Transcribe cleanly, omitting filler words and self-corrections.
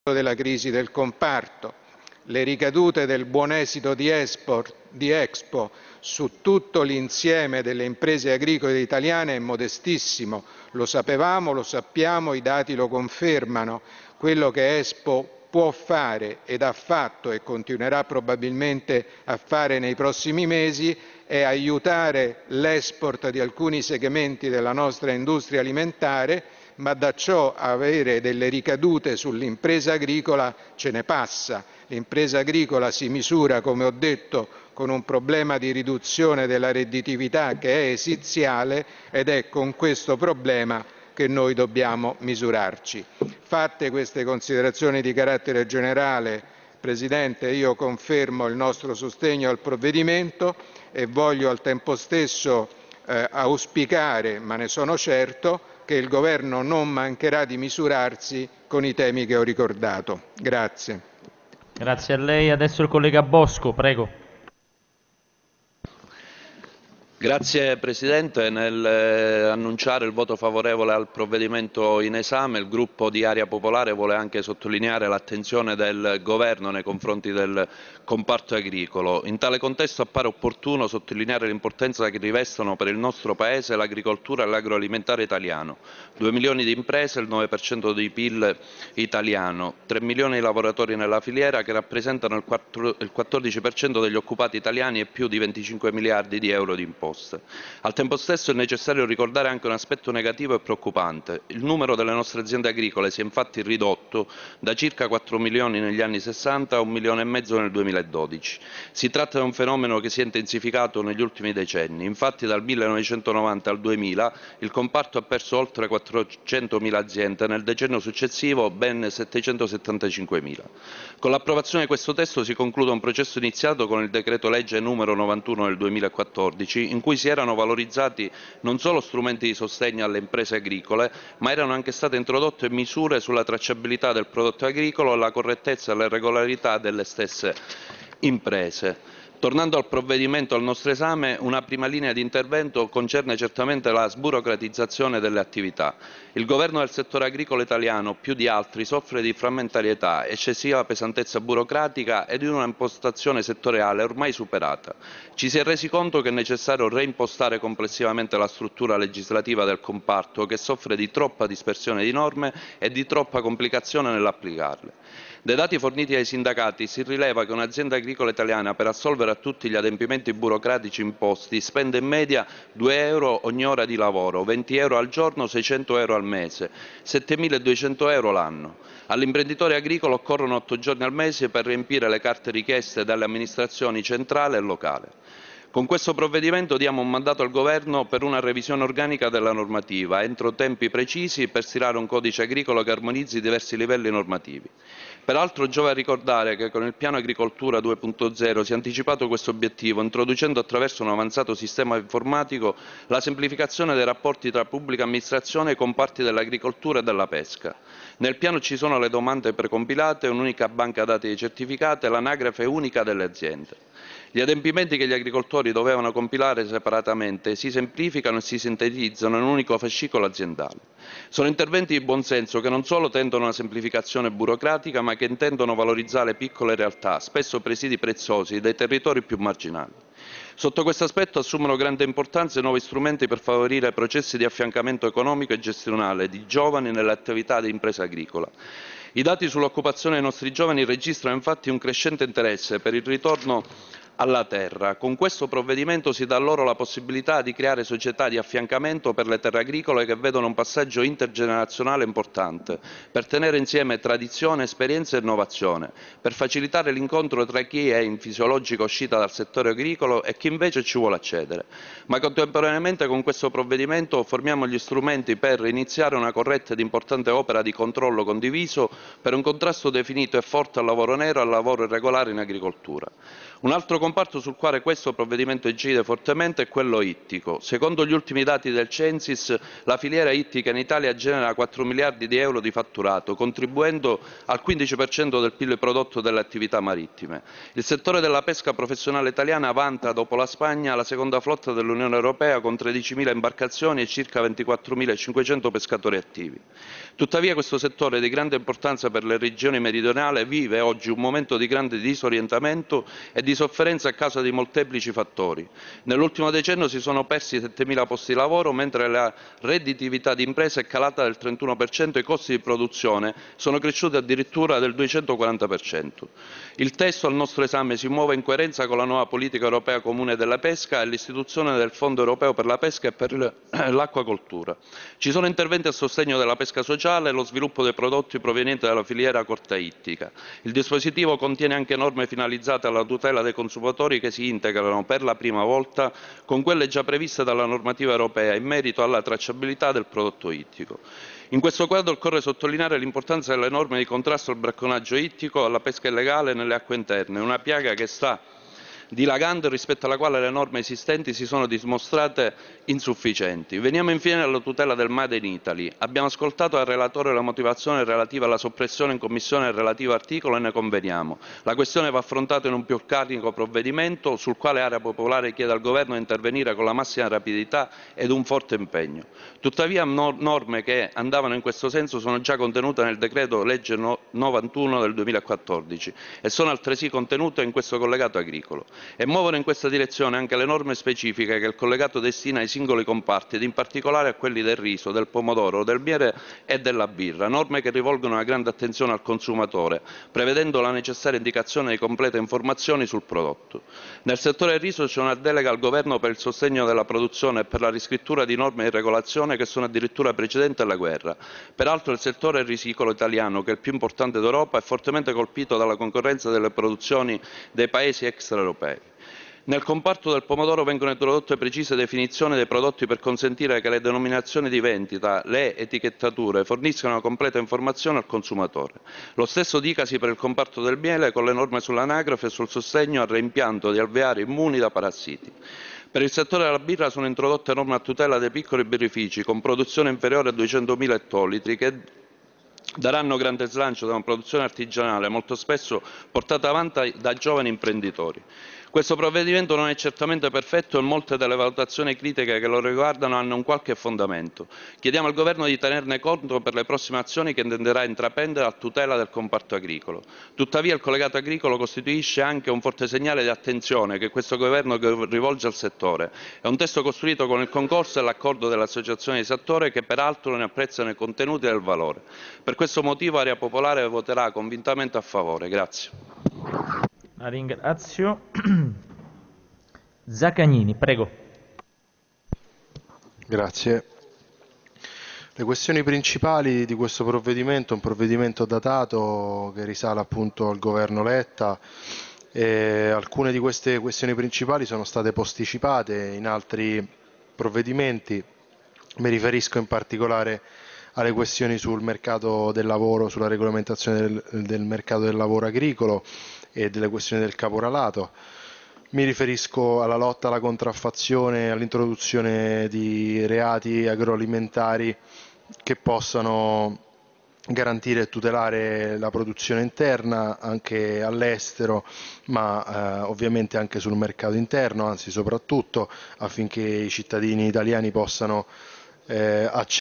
della crisi del comparto. Le ricadute del buon esito di Expo su tutto l'insieme delle imprese agricole italiane è modestissimo, lo sapevamo, lo sappiamo, i dati lo confermano. Quello che Expo può fare ed ha fatto e continuerà probabilmente a fare nei prossimi mesi è aiutare l'export di alcuni segmenti della nostra industria alimentare, ma da ciò avere delle ricadute sull'impresa agricola ce ne passa. L'impresa agricola si misura, come ho detto, con un problema di riduzione della redditività che è esiziale ed è con questo problema che noi dobbiamo misurarci. Fatte queste considerazioni di carattere generale, Presidente, io confermo il nostro sostegno al provvedimento e voglio al tempo stesso auspicare, ma ne sono certo, che il Governo non mancherà di misurarsi con i temi che ho ricordato. Grazie. Grazie a lei. Adesso il collega Bosco, prego. Grazie Presidente. Nell'annunciare il voto favorevole al provvedimento in esame, il gruppo di Area Popolare vuole anche sottolineare l'attenzione del Governo nei confronti del comparto agricolo. In tale contesto appare opportuno sottolineare l'importanza che rivestono per il nostro Paese l'agricoltura e l'agroalimentare italiano. 2 milioni di imprese, il 9% di PIL italiano, 3 milioni di lavoratori nella filiera che rappresentano il 14% degli occupati italiani e più di 25 miliardi di euro di imposte. Al tempo stesso è necessario ricordare anche un aspetto negativo e preoccupante. Il numero delle nostre aziende agricole si è infatti ridotto da circa 4 milioni negli anni 60 a 1,5 milioni nel 2012. Si tratta di un fenomeno che si è intensificato negli ultimi decenni. Infatti dal 1990 al 2000 il comparto ha perso oltre 400.000 aziende, nel decennio successivo ben 775.000. Con l'approvazione di questo testo si conclude un processo iniziato con il decreto legge numero 91 del 2014, in cui si erano valorizzati non solo strumenti di sostegno alle imprese agricole, ma erano anche state introdotte misure sulla tracciabilità del prodotto agricolo e la correttezza e la regolarità delle stesse imprese. Tornando al provvedimento al nostro esame, una prima linea di intervento concerne certamente la sburocratizzazione delle attività. Il governo del settore agricolo italiano, più di altri, soffre di frammentarietà, eccessiva pesantezza burocratica e di una impostazione settoriale ormai superata. Ci si è resi conto che è necessario reimpostare complessivamente la struttura legislativa del comparto, che soffre di troppa dispersione di norme e di troppa complicazione nell'applicarle. Dai dati forniti ai sindacati si rileva che un'azienda agricola italiana, per assolvere a tutti gli adempimenti burocratici imposti, spende in media 2 euro ogni ora di lavoro, 20 euro al giorno, 600 euro al mese, 7.200 euro l'anno. All'imprenditore agricolo occorrono 8 giorni al mese per riempire le carte richieste dalle amministrazioni centrale e locale. Con questo provvedimento diamo un mandato al Governo per una revisione organica della normativa, entro tempi precisi, per stilare un codice agricolo che armonizzi i diversi livelli normativi. Peraltro giova ricordare che con il piano Agricoltura 2.0 si è anticipato questo obiettivo, introducendo attraverso un avanzato sistema informatico la semplificazione dei rapporti tra pubblica amministrazione e comparti dell'agricoltura e della pesca. Nel piano ci sono le domande precompilate, un'unica banca dati certificata e l'anagrafe unica delle aziende. Gli adempimenti che gli agricoltori dovevano compilare separatamente si semplificano e si sintetizzano in un unico fascicolo aziendale. Sono interventi di buonsenso che non solo tendono a una semplificazione burocratica, ma che intendono valorizzare piccole realtà, spesso presidi preziosi, dei territori più marginali. Sotto questo aspetto assumono grande importanza i nuovi strumenti per favorire processi di affiancamento economico e gestionale di giovani nelle attività di impresa agricola. I dati sull'occupazione dei nostri giovani registrano infatti un crescente interesse per il ritorno alla terra. Con questo provvedimento si dà loro la possibilità di creare società di affiancamento per le terre agricole che vedono un passaggio intergenerazionale importante, per tenere insieme tradizione, esperienza e innovazione, per facilitare l'incontro tra chi è in fisiologica uscita dal settore agricolo e chi invece ci vuole accedere. Ma contemporaneamente con questo provvedimento formiamo gli strumenti per iniziare una corretta ed importante opera di controllo condiviso per un contrasto definito e forte al lavoro nero e al lavoro irregolare in agricoltura. Un altro comparto sul quale questo provvedimento incide fortemente è quello ittico. Secondo gli ultimi dati del Censis, la filiera ittica in Italia genera 4 miliardi di euro di fatturato, contribuendo al 15% del PIL prodotto dalle attività marittime. Il settore della pesca professionale italiana vanta, dopo la Spagna, la seconda flotta dell'Unione Europea con 13.000 imbarcazioni e circa 24.500 pescatori attivi. Tuttavia questo settore di grande importanza per le regioni meridionali vive oggi un momento di grande disorientamento e di sofferenza a causa di molteplici fattori. Nell'ultimo decennio si sono persi 7.000 posti di lavoro, mentre la redditività di impresa è calata del 31% e i costi di produzione sono cresciuti addirittura del 240%. Il testo al nostro esame si muove in coerenza con la nuova politica europea comune della pesca e l'istituzione del Fondo europeo per la pesca e per l'acquacoltura. Ci sono interventi a sostegno della pesca sociale e lo sviluppo dei prodotti provenienti dalla filiera corta ittica. Il dispositivo contiene anche norme finalizzate alla tutela dei consumatori che si integrano per la prima volta con quelle già previste dalla normativa europea in merito alla tracciabilità del prodotto ittico. In questo quadro occorre sottolineare l'importanza delle norme di contrasto al bracconaggio ittico e alla pesca illegale nelle acque interne, una piaga che sta dilagante rispetto alla quale le norme esistenti si sono dimostrate insufficienti. Veniamo infine alla tutela del Made in Italy. Abbiamo ascoltato al relatore la motivazione relativa alla soppressione in Commissione del relativo articolo e ne conveniamo. La questione va affrontata in un più organico provvedimento sul quale Area Popolare chiede al Governo di intervenire con la massima rapidità ed un forte impegno. Tuttavia norme che andavano in questo senso sono già contenute nel decreto legge 91 del 2014 e sono altresì contenute in questo collegato agricolo. E muovono in questa direzione anche le norme specifiche che il collegato destina ai singoli comparti ed in particolare a quelli del riso, del pomodoro, del miele e della birra, norme che rivolgono una grande attenzione al consumatore, prevedendo la necessaria indicazione di complete informazioni sul prodotto. Nel settore del riso c'è una delega al Governo per il sostegno della produzione e per la riscrittura di norme di regolazione che sono addirittura precedenti alla guerra. Peraltro il settore risicolo italiano, che è il più importante d'Europa, è fortemente colpito dalla concorrenza delle produzioni dei paesi extraeuropei. Nel comparto del pomodoro vengono introdotte precise definizioni dei prodotti per consentire che le denominazioni di vendita, le etichettature forniscano una completa informazione al consumatore. Lo stesso dicasi per il comparto del miele con le norme sull'anagrafe e sul sostegno al reimpianto di alveari immuni da parassiti. Per il settore della birra sono introdotte norme a tutela dei piccoli birrifici con produzione inferiore a 200.000 ettolitri che daranno grande slancio da una produzione artigianale molto spesso portata avanti da giovani imprenditori. Questo provvedimento non è certamente perfetto e molte delle valutazioni critiche che lo riguardano hanno un qualche fondamento. Chiediamo al Governo di tenerne conto per le prossime azioni che intenderà intraprendere a tutela del comparto agricolo. Tuttavia il collegato agricolo costituisce anche un forte segnale di attenzione che questo Governo rivolge al settore. È un testo costruito con il concorso e l'accordo delle associazioni di settore che peraltro ne apprezzano i contenuti e il valore. Per questo motivo Area Popolare voterà convintamente a favore. Grazie. La ringrazio. Zaccagnini, prego. Grazie. Le questioni principali di questo provvedimento è un provvedimento datato che risale appunto al governo Letta. Alcune di queste questioni principali sono state posticipate in altri provvedimenti. Mi riferisco in particolare alle questioni sul mercato del lavoro, sulla regolamentazione del mercato del lavoro agricolo e delle questioni del caporalato. Mi riferisco alla lotta alla contraffazione, all'introduzione di reati agroalimentari che possano garantire e tutelare la produzione interna anche all'estero, ma ovviamente anche sul mercato interno, anzi soprattutto affinché i cittadini italiani possano accedere